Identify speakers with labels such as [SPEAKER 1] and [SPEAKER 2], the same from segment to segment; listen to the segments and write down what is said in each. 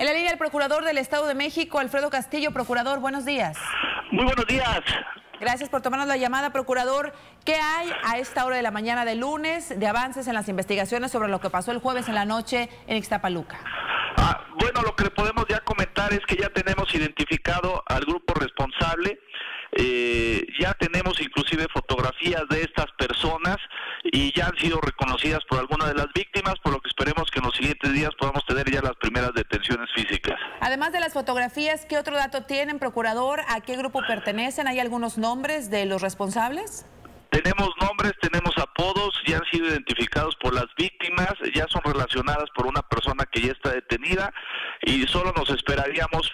[SPEAKER 1] En la línea el procurador del Estado de México, Alfredo Castillo. Procurador, buenos días.
[SPEAKER 2] Muy buenos días.
[SPEAKER 1] Gracias por tomarnos la llamada, procurador. ¿Qué hay a esta hora de la mañana de lunes de avances en las investigaciones sobre lo que pasó el jueves en la noche en Ixtapaluca?
[SPEAKER 2] Bueno, lo que podemos ya comentar es que ya tenemos identificado al grupo responsable. Ya tenemos inclusive fotografías de estas personas y ya han sido reconocidas por algunas de las víctimas, por lo que esperemos que en los siguientes días podamos tener ya las primeras detenciones físicas.
[SPEAKER 1] Además de las fotografías, ¿qué otro dato tienen, procurador? ¿A qué grupo pertenecen? ¿Hay algunos nombres de los responsables?
[SPEAKER 2] Tenemos nombres, tenemos apodos, ya han sido identificados por las víctimas, ya son relacionadas por una persona que ya está detenida y solo nos esperaríamos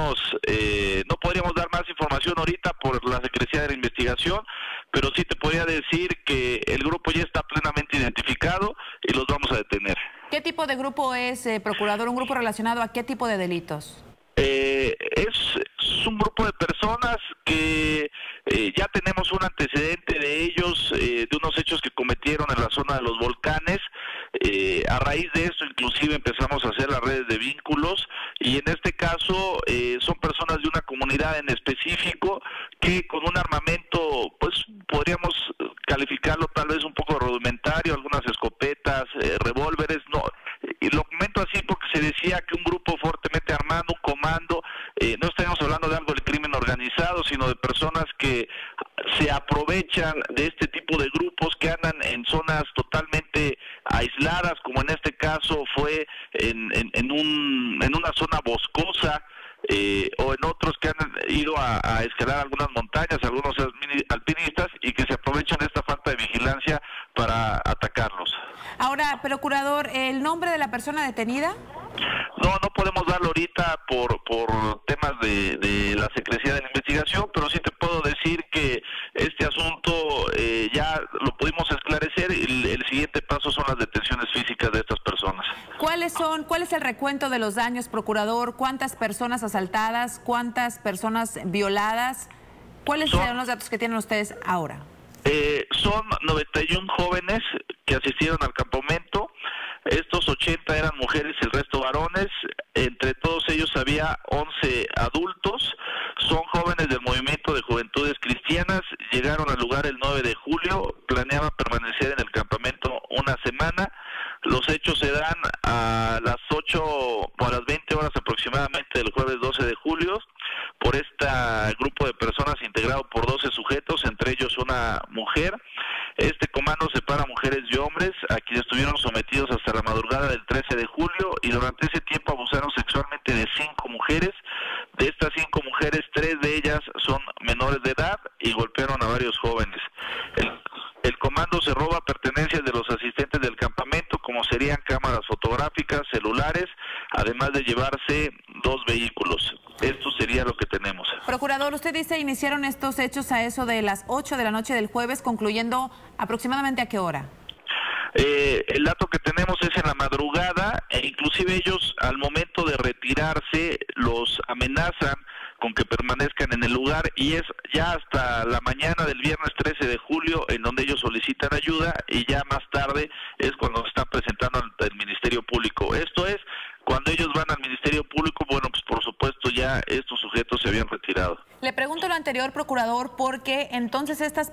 [SPEAKER 2] no podríamos dar más información ahorita por la secrecía de la investigación, pero sí te podría decir que el grupo ya está plenamente identificado y los vamos a detener.
[SPEAKER 1] ¿Qué tipo de grupo es, procurador? ¿Un grupo relacionado a qué tipo de delitos?
[SPEAKER 2] Es un grupo de personas que ya tenemos un antecedente de ellos, de unos hechos que cometieron en la zona de los volcanes. A raíz de esto inclusive empezamos a hacer las redes de vínculos y en este caso son personas de una comunidad en específico que con un armamento, pues podríamos calificarlo tal vez un poco rudimentario, algunas escopetas, revólveres, no. Y lo comento así porque se decía que un grupo fuertemente armado, un comando, no estamos hablando de algo del crimen organizado, sino de personas que se aprovechan de este tipo de grupos que andan en zonas totalmente aisladas, como en este caso fue en una zona boscosa, o en otros que han ido a escalar algunas montañas, algunos alpinistas, y que se aprovechan de esta falta de vigilancia para atacarlos.
[SPEAKER 1] Ahora, procurador, ¿el nombre de la persona detenida?
[SPEAKER 2] No podemos darlo ahorita por temas de la secrecía de la investigación, pero sí te puedo decir que este asunto ya lo pudimos esclarecer y el siguiente paso son las detenciones físicas de estas personas.
[SPEAKER 1] ¿Cuál es el recuento de los daños, procurador? ¿Cuántas personas asaltadas? ¿Cuántas personas violadas? ¿Cuáles son los datos que tienen ustedes ahora?
[SPEAKER 2] Son 91 jóvenes que asistieron al campamento. Estos 80 eran mujeres y el resto varones. Entre todos ellos había 11 adultos. Son jóvenes del Movimiento de Juventudes Cristianas. Llegaron al lugar el 9 de julio. Planeaban permanecer en el campamento una semana. Los hechos se dan a las 8 o a las 20 horas aproximadamente del jueves 12 de julio por este grupo de personas integrado por 12 sujetos, entre ellos una mujer. Este comando separa mujeres y hombres a quienes estuvieron sometidos hasta la madrugada del 13 de julio y durante ese tiempo abusaron sexualmente de 5 mujeres. De estas 5 mujeres, 3 de ellas son menores de edad y golpearon a varios jóvenes. El comando se roba pertenencias de los asistentes del campamento, como serían cámaras fotográficas, celulares, además de llevarse 2 vehículos. Esto sería lo que tenemos.
[SPEAKER 1] Procurador, usted dice iniciaron estos hechos a eso de las 8 de la noche del jueves, concluyendo aproximadamente ¿a qué hora?
[SPEAKER 2] El dato que tenemos es en la madrugada e inclusive ellos al momento de retirarse los amenazan con que permanezcan en el lugar y es ya hasta la mañana del viernes 13 de julio en donde ellos solicitan ayuda y ya más tarde es cuando se están presentando ante el Ministerio Público. Esto es, cuando ellos van al Ministerio Público, bueno, pues por supuesto ya estos sujetos se habían retirado.
[SPEAKER 1] Le pregunto lo anterior, procurador, porque entonces estas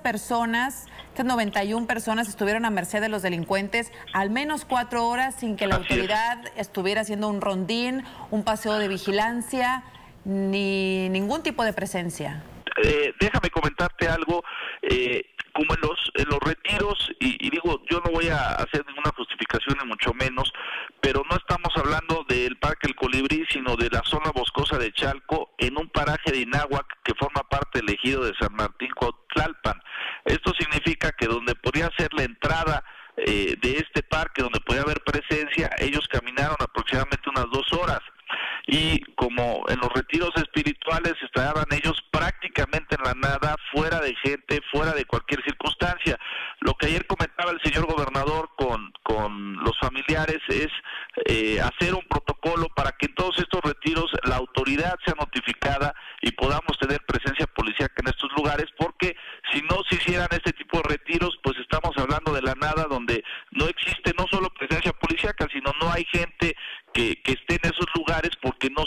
[SPEAKER 1] 91 personas estuvieron a merced de los delincuentes al menos 4 horas sin que la autoridad estuviera haciendo un rondín, un paseo de vigilancia, ni ningún tipo de presencia.
[SPEAKER 2] Déjame comentarte algo, como en los retiros, y digo, yo no voy a hacer ninguna justificación ni mucho menos, pero no estamos hablando del Parque El Colibrí, sino de la zona boscosa de Chalco, en un paraje de Ináhuac que forma parte del ejido de San Martín Cuautlalpan. Esto significa que donde podría ser la entrada de este parque, donde podía haber presencia, ellos caminaron aproximadamente unas 2 horas. Y como en los retiros espirituales estaban ellos prácticamente en la nada, fuera de gente, fuera de cualquier circunstancia. Lo que ayer comentaba el señor gobernador con los familiares es hacer un protocolo para que en todos estos retiros la autoridad sea notificada y podamos tener presencia policíaca en estos lugares, porque si no se hicieran este tipo de retiros, pues estamos hablando de la nada, donde no existe no solo presencia policíaca, sino no hay gente que esté en esos lugares porque no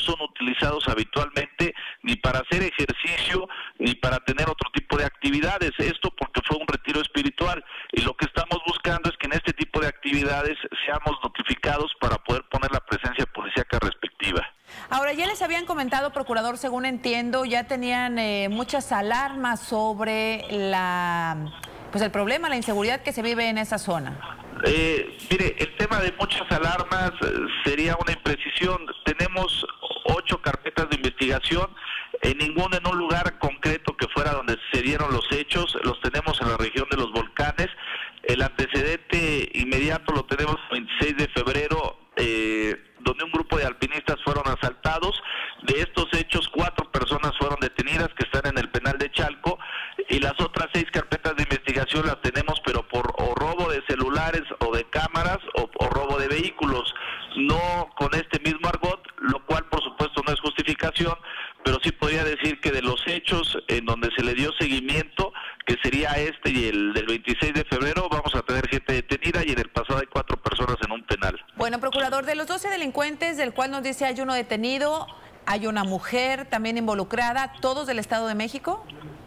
[SPEAKER 2] buscando es que en este tipo de actividades seamos notificados para poder poner la presencia policíaca respectiva.
[SPEAKER 1] Ahora, ya les habían comentado, procurador, según entiendo, ya tenían muchas alarmas sobre pues el problema, la inseguridad que se vive en esa zona.
[SPEAKER 2] Mire, el tema de muchas alarmas sería una imprecisión. Tenemos 8 carpetas de investigación, ninguna en un lugar concreto que fuera donde se dieron los hechos. Los tenemos en la región de los volcanes. El antecedente inmediato lo tenemos el 26 de febrero, donde un grupo de alpinistas fueron asaltados. De estos hechos, 4 personas fueron detenidas que están en el penal de Chalco, y las otras 6 carpetas de investigación las tenemos, pero por o robo de celulares o de cámaras o robo de vehículos, no con este mismo argot, lo cual por supuesto no es justificación, pero sí podría decir que de los hechos en donde se le dio seguimiento, que sería este y el del 26 de febrero, vamos a tener gente detenida, y en el pasado hay 4 personas en un penal.
[SPEAKER 1] Bueno, procurador, de los 12 delincuentes, del cual nos dice hay uno detenido, hay una mujer también involucrada, ¿todos del Estado de México?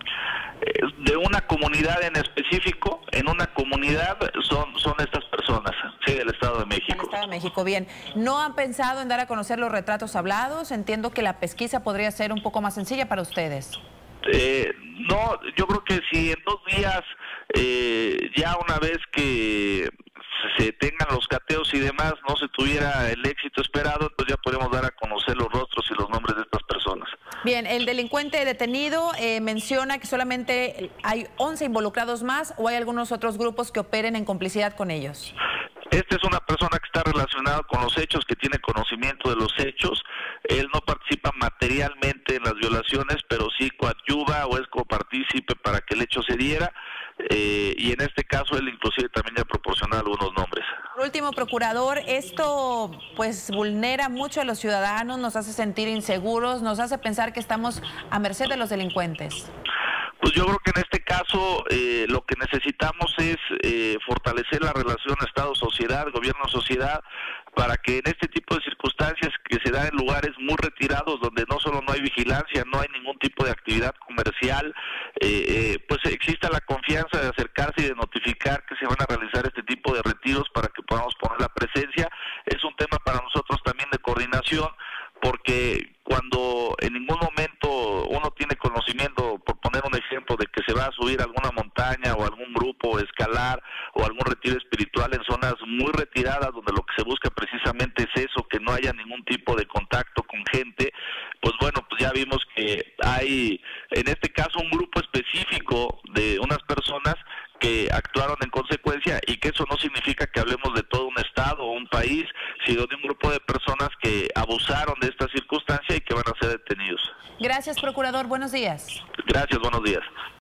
[SPEAKER 2] De una comunidad en específico, en una comunidad son estas personas, sí, del Estado de México.
[SPEAKER 1] Del Estado de México, bien. ¿No han pensado en dar a conocer los retratos hablados? Entiendo que la pesquisa podría ser un poco más sencilla para ustedes.
[SPEAKER 2] No, yo creo que si en 2 días, ya una vez que se tengan los cateos y demás, no se tuviera el éxito esperado, pues ya podemos dar a conocer los rostros y los nombres de estas personas.
[SPEAKER 1] Bien, el delincuente detenido menciona que solamente hay 11 involucrados más, ¿o hay algunos otros grupos que operen en complicidad con ellos?
[SPEAKER 2] Esta es una persona que está relacionada con los hechos, que tiene conocimiento de los hechos. Él no participa materialmente en las violaciones, pero sí coadyuva o es copartícipe para que el hecho se diera. Y en este caso él inclusive también ya proporciona algunos nombres.
[SPEAKER 1] Por último, procurador, esto pues vulnera mucho a los ciudadanos, nos hace sentir inseguros, nos hace pensar que estamos a merced de los delincuentes.
[SPEAKER 2] Pues yo creo que en este caso lo que necesitamos es fortalecer la relación Estado-sociedad, gobierno-sociedad, para que en este tipo de circunstancias que se dan en lugares muy retirados, donde no solo no hay vigilancia, no hay ningún tipo de actividad comercial, pues exista la confianza de acercarse y de notificar que se van a realizar este tipo de retiros para que podamos poner la presencia. Es un tema para nosotros también de coordinación, porque cuando en ningún momento uno tiene conocimiento, por poner un ejemplo, de que se va a subir a alguna montaña o algún grupo, escalar o algún retiro espiritual en zonas muy retiradas, donde lo que se busca precisamente es eso, que no haya ningún tipo de contacto con gente, pues bueno, pues ya vimos que hay en este caso un grupo específico de unas personas que actuaron en consecuencia, y que eso no significa que hablemos de todo un estado o un país, sino de un grupo de personas que abusaron de esta circunstancia y que van a ser detenidos.
[SPEAKER 1] Gracias, procurador. Buenos días.
[SPEAKER 2] Gracias, buenos días.